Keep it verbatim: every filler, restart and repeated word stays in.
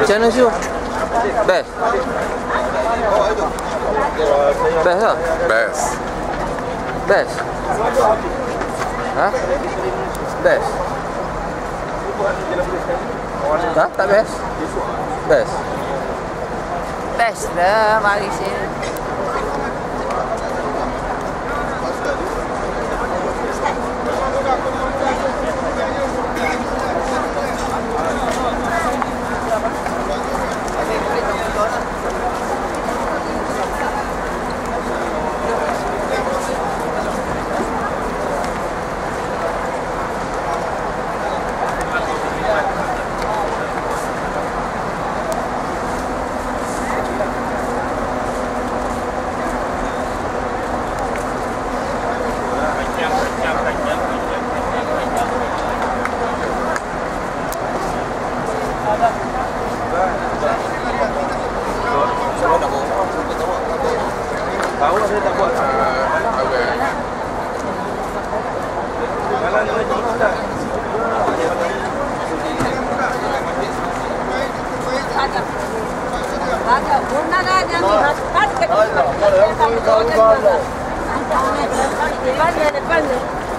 Macam mana Syu? Best? Best tak? Best. Best? Ha? Best? Tak? Tak best? Best? Best lah mari sini. Tahu saya tak buat. Okey. Jalan jalan cepat. Ada. Ada. Guna dah jangan masukkan ke. Kalau kalau kalau. Depan depan.